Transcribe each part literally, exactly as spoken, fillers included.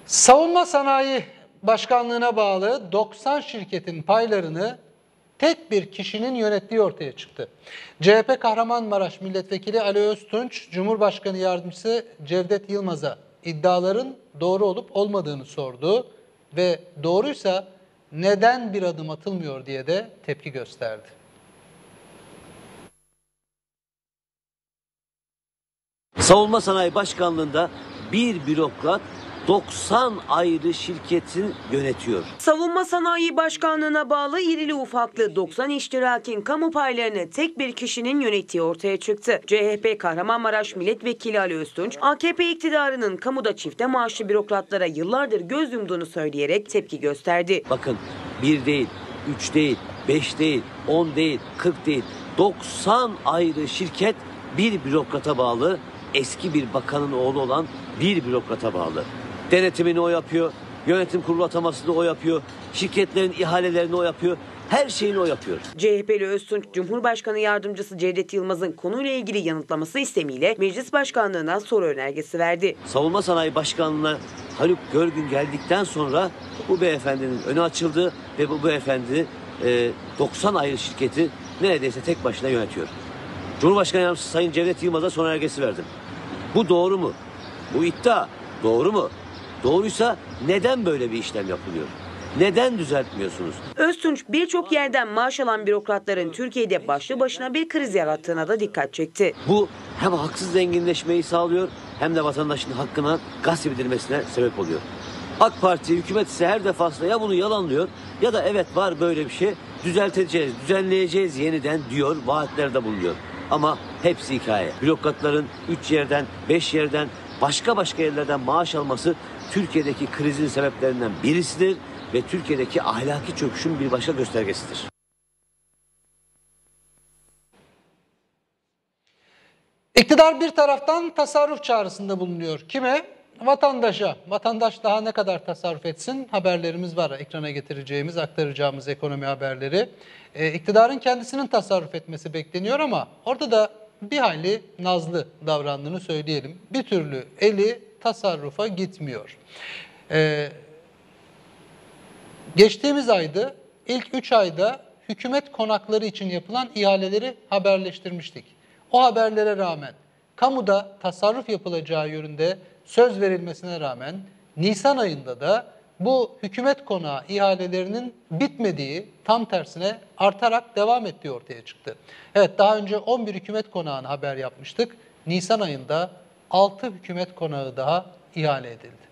Savunma Sanayi Başkanlığı'na bağlı doksan şirketin paylarını tek bir kişinin yönettiği ortaya çıktı. C H P Kahramanmaraş Milletvekili Ali Öztunç, Cumhurbaşkanı Yardımcısı Cevdet Yılmaz'a iddiaların doğru olup olmadığını sordu ve doğruysa neden bir adım atılmıyor diye de tepki gösterdi. Savunma Sanayi Başkanlığı'nda bir bürokrat doksan ayrı şirketi yönetiyor. Savunma Sanayi Başkanlığı'na bağlı irili ufaklı doksan iştirakin kamu paylarını tek bir kişinin yönettiği ortaya çıktı. C H P Kahramanmaraş Milletvekili Ali Öztunç, A K P iktidarının kamuda çifte maaşlı bürokratlara yıllardır göz yumduğunu söyleyerek tepki gösterdi. Bakın, bir değil, üç değil, beş değil, on değil, kırk değil, doksan ayrı şirket bir bürokrata bağlı, eski bir bakanın oğlu olan bir bürokrata bağlı. Denetimini o yapıyor, yönetim kurulu atamasını o yapıyor, şirketlerin ihalelerini o yapıyor, her şeyini o yapıyor. C H P'li Öztunç, Cumhurbaşkanı Yardımcısı Cevdet Yılmaz'ın konuyla ilgili yanıtlaması istemiyle Meclis Başkanlığı'na soru önergesi verdi. Savunma Sanayi Başkanlığı'na Haluk Görgün geldikten sonra bu beyefendinin önü açıldı ve bu beyefendi e, doksan ayrı şirketi neredeyse tek başına yönetiyor. Cumhurbaşkanı Yardımcısı Sayın Cevdet Yılmaz'a son önergesi verdim. Bu doğru mu? Bu iddia doğru mu? Doğruysa neden böyle bir işlem yapılıyor? Neden düzeltmiyorsunuz? Öztunç birçok yerden maaş alan bürokratların Türkiye'de başlı başına bir kriz yarattığına da dikkat çekti. Bu hem haksız zenginleşmeyi sağlıyor hem de vatandaşın hakkına gasp edilmesine sebep oluyor. AK Parti hükümet ise her defasında ya bunu yalanlıyor ya da evet var böyle bir şey, düzelteceğiz, düzenleyeceğiz yeniden diyor, vaatlerde bulunuyor. Ama hepsi hikaye. Bürokratların üç yerden, beş yerden, başka başka yerlerden maaş alması Türkiye'deki krizin sebeplerinden birisidir ve Türkiye'deki ahlaki çöküşün bir başka göstergesidir. İktidar bir taraftan tasarruf çağrısında bulunuyor. Kime? Vatandaşa. Vatandaş daha ne kadar tasarruf etsin? Haberlerimiz var. Ekrana getireceğimiz, aktaracağımız ekonomi haberleri. Ee, iktidarın kendisinin tasarruf etmesi bekleniyor ama orada da bir hayli nazlı davrandığını söyleyelim. Bir türlü eli tasarrufa gitmiyor. Ee, geçtiğimiz ayda, ilk üç ayda hükümet konakları için yapılan ihaleleri haberleştirmiştik. O haberlere rağmen, kamuda tasarruf yapılacağı yönünde söz verilmesine rağmen Nisan ayında da bu hükümet konağı ihalelerinin bitmediği, tam tersine artarak devam ettiği ortaya çıktı. Evet, daha önce on bir hükümet konağını haber yapmıştık. Nisan ayında altı hükümet konağı daha ihale edildi.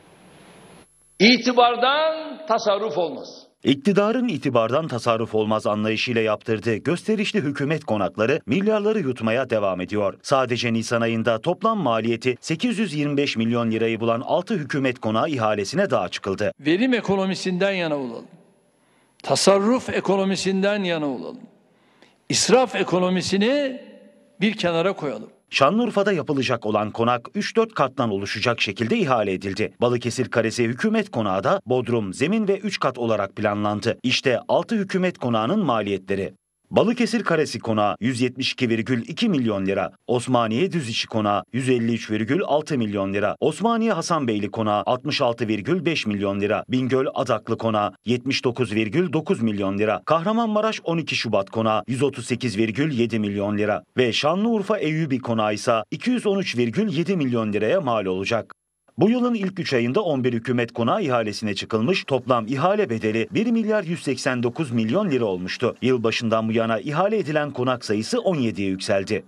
İtibardan tasarruf olmaz. İktidarın itibardan tasarruf olmaz anlayışıyla yaptırdığı gösterişli hükümet konakları milyarları yutmaya devam ediyor. Sadece Nisan ayında toplam maliyeti sekiz yüz yirmi beş milyon lirayı bulan altı hükümet konağı ihalesine daha çıkıldı. Verim ekonomisinden yana olalım. Tasarruf ekonomisinden yana olalım. İsraf ekonomisini bir kenara koyalım. Şanlıurfa'da yapılacak olan konak üç dört kattan oluşacak şekilde ihale edildi. Balıkesir Karesi Hükümet Konağı da Bodrum, zemin ve üç kat olarak planlandı. İşte altı hükümet konağının maliyetleri. Balıkesir Karesi Konağı yüz yetmiş iki virgül iki milyon lira, Osmaniye Düziçi Konağı yüz elli üç virgül altı milyon lira, Osmaniye Hasanbeyli Konağı altmış altı virgül beş milyon lira, Bingöl Adaklı Konağı yetmiş dokuz virgül dokuz milyon lira, Kahramanmaraş on iki Şubat Konağı yüz otuz sekiz virgül yedi milyon lira ve Şanlıurfa Eyyubi Konağı ise iki yüz on üç virgül yedi milyon liraya mal olacak. Bu yılın ilk üç ayında on bir hükümet konağı ihalesine çıkılmış, toplam ihale bedeli bir milyar yüz seksen dokuz milyon lira olmuştu. Yılbaşından bu yana ihale edilen konak sayısı on yediye yükseldi.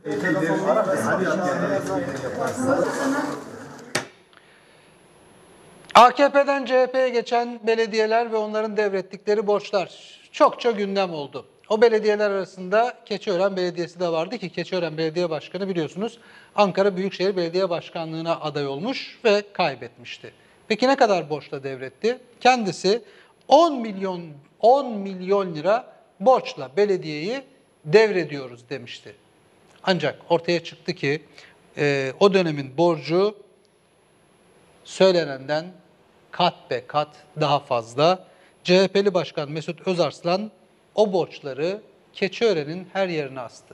A K P'den C H P'ye geçen belediyeler ve onların devrettikleri borçlar çokça gündem oldu. O belediyeler arasında Keçiören Belediyesi de vardı ki Keçiören Belediye Başkanı biliyorsunuz Ankara Büyükşehir Belediye Başkanlığı'na aday olmuş ve kaybetmişti. Peki ne kadar borçla devretti? Kendisi on milyon on milyon lira borçla belediyeyi devrediyoruz demişti. Ancak ortaya çıktı ki e, o dönemin borcu söylenenden kat be kat daha fazla. C H P'li Başkan Mesut Özarslan o borçları Keçiören'in her yerine astı.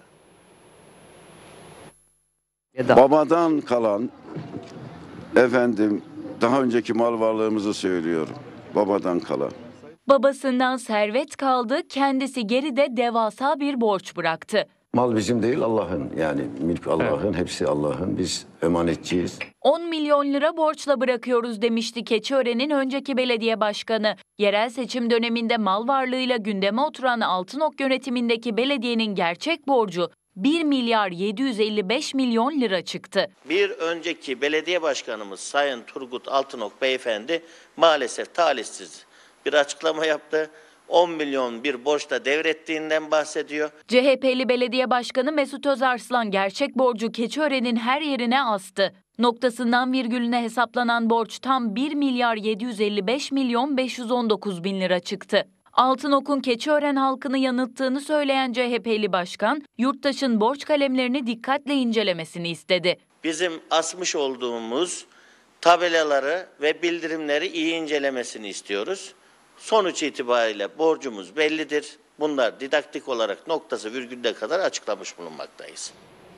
Babadan kalan efendim daha önceki mal varlığımızı söylüyorum. Babadan kalan. Babasından servet kaldı, kendisi geride devasa bir borç bıraktı. Mal bizim değil, Allah'ın. Yani mülk Allah'ın, evet. Hepsi Allah'ın. Biz emanetçiyiz. on milyon lira borçla bırakıyoruz demişti Keçiören'in önceki belediye başkanı. Yerel seçim döneminde mal varlığıyla gündeme oturan Altınok yönetimindeki belediyenin gerçek borcu bir milyar yedi yüz elli beş milyon lira çıktı. Bir önceki belediye başkanımız Sayın Turgut Altınok beyefendi maalesef talihsiz bir açıklama yaptı. on milyon bir borçla devrettiğinden bahsediyor. C H P'li belediye başkanı Mesut Özarslan gerçek borcu Keçiören'in her yerine astı. Noktasından virgülüne hesaplanan borç tam bir milyar yedi yüz elli beş milyon beş yüz on dokuz bin lira çıktı. Altınok'un Keçiören halkını yanılttığını söyleyen C H P'li başkan, yurttaşın borç kalemlerini dikkatle incelemesini istedi. Bizim asmış olduğumuz tabelaları ve bildirimleri iyi incelemesini istiyoruz. Sonuç itibariyle borcumuz bellidir. Bunlar didaktik olarak noktası virgülüne kadar açıklamış bulunmaktayız.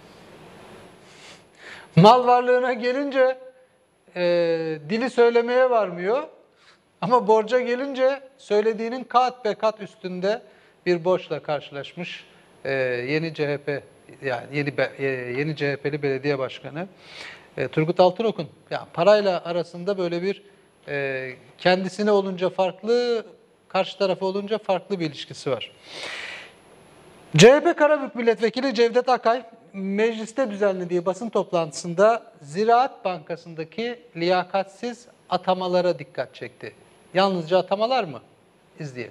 Mal varlığına gelince e, dili söylemeye varmıyor. Ama borca gelince söylediğinin kat be kat üstünde bir borçla karşılaşmış e, yeni C H P yani yeni e, yeni C H P'li belediye başkanı e, Turgut Altınok'un ya parayla arasında böyle bir e, kendisine olunca farklı, karşı tarafa olunca farklı bir ilişkisi var. C H P Karabük Milletvekili Cevdet Akay mecliste düzenlediği basın toplantısında Ziraat Bankası'ndaki liyakatsiz atamalara dikkat çekti. Yalnızca atamalar mı? İzleyelim.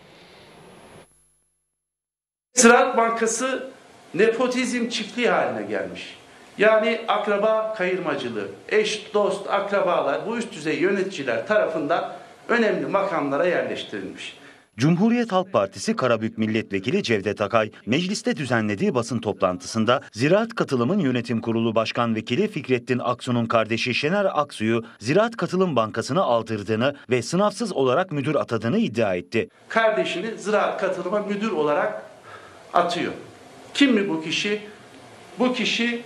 Ziraat Bankası nepotizm çiftliği haline gelmiş. Yani akraba kayırmacılığı, eş, dost, akrabalar, bu üst düzey yöneticiler tarafından önemli makamlara yerleştirilmiş. Cumhuriyet Halk Partisi Karabük Milletvekili Cevdet Akay, mecliste düzenlediği basın toplantısında Ziraat Katılım'ın Yönetim Kurulu Başkan Vekili Fikrettin Aksu'nun kardeşi Şener Aksu'yu Ziraat Katılım Bankası'na aldırdığını ve sınavsız olarak müdür atadığını iddia etti. Kardeşini Ziraat Katılım'a müdür olarak atıyor. Kim mi bu kişi? Bu kişi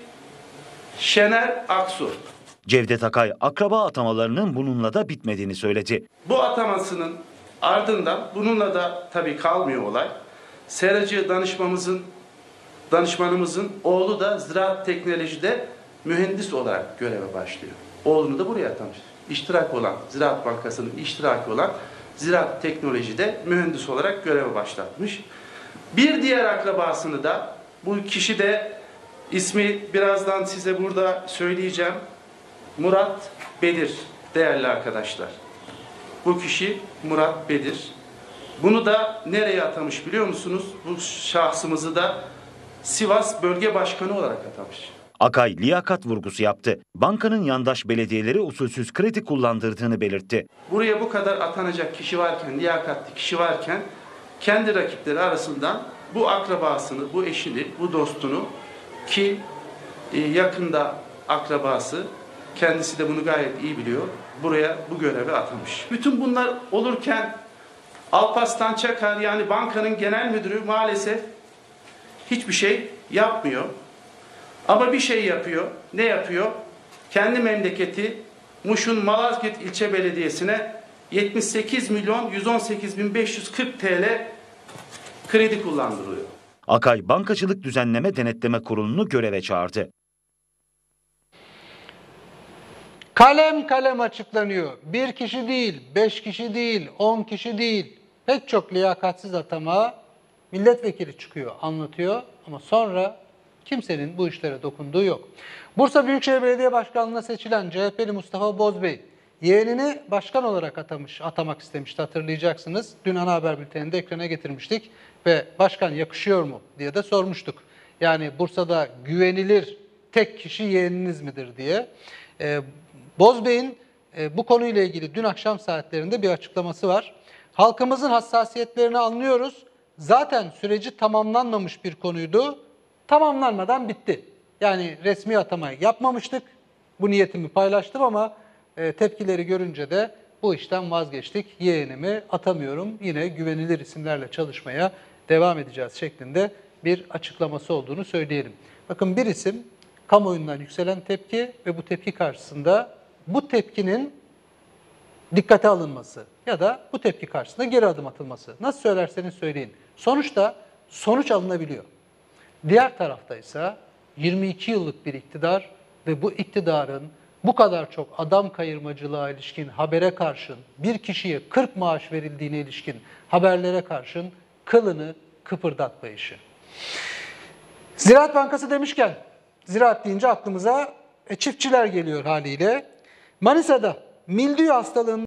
Şener Aksu. Cevdet Akay, akraba atamalarının bununla da bitmediğini söyledi. Bu atamasının ardından bununla da tabii kalmıyor olay. Seracı danışmamızın, danışmanımızın oğlu da ziraat teknolojide mühendis olarak göreve başlıyor. Oğlunu da buraya atamış. İştirak olan, Ziraat Bankası'nın iştiraki olan ziraat teknolojide mühendis olarak göreve başlatmış. Bir diğer akrabasını da, bu kişi de ismi birazdan size burada söyleyeceğim. Murat Bedir değerli arkadaşlar. Bu kişi Murat Bedir. Bunu da nereye atamış biliyor musunuz? Bu şahsımızı da Sivas Bölge Başkanı olarak atamış. Akay liyakat vurgusu yaptı. Bankanın yandaş belediyeleri usulsüz kredi kullandırdığını belirtti. Buraya bu kadar atanacak kişi varken, liyakatli kişi varken kendi rakipleri arasından bu akrabasını, bu eşini, bu dostunu ki yakında akrabası, kendisi de bunu gayet iyi biliyor, buraya bu göreve atamış. Bütün bunlar olurken Alparslan Çakar yani bankanın genel müdürü maalesef hiçbir şey yapmıyor. Ama bir şey yapıyor. Ne yapıyor? Kendi memleketi Muş'un Malazgirt İlçe Belediyesi'ne yetmiş sekiz milyon yüz on sekiz bin beş yüz kırk TL kredi kullandırıyor. Akay, Bankacılık Düzenleme Denetleme Kurulu'nu göreve çağırdı. Kalem kalem açıklanıyor. Bir kişi değil, beş kişi değil, on kişi değil. Pek çok liyakatsiz atama milletvekili çıkıyor, anlatıyor ama sonra kimsenin bu işlere dokunduğu yok. Bursa Büyükşehir Belediye Başkanlığı'na seçilen C H P'li Mustafa Bozbey, yeğenini başkan olarak atamış, atamak istemişti hatırlayacaksınız. Dün ana haber bülteninde ekrana getirmiştik ve başkan yakışıyor mu diye de sormuştuk. Yani Bursa'da güvenilir tek kişi yeğeniniz midir diye. Ee, Bozbey'in e, bu konuyla ilgili dün akşam saatlerinde bir açıklaması var. Halkımızın hassasiyetlerini anlıyoruz. Zaten süreci tamamlanmamış bir konuydu. Tamamlanmadan bitti. Yani resmi atamayı yapmamıştık. Bu niyetimi paylaştım ama e, tepkileri görünce de bu işten vazgeçtik. Yeğenimi atamıyorum. Yine güvenilir isimlerle çalışmaya devam edeceğiz şeklinde bir açıklaması olduğunu söyleyelim. Bakın bir isim kamuoyundan yükselen tepki ve bu tepki karşısında bu tepkinin dikkate alınması ya da bu tepki karşısında geri adım atılması. Nasıl söylerseniz söyleyin. Sonuçta sonuç alınabiliyor. Diğer tarafta ise yirmi iki yıllık bir iktidar ve bu iktidarın bu kadar çok adam kayırmacılığa ilişkin habere karşın, bir kişiye kırk maaş verildiğine ilişkin haberlere karşın kılını kıpırdatmayışı. Ziraat Bankası demişken, ziraat deyince aklımıza e, çiftçiler geliyor haliyle. Manisa'da mildiyo hastalığında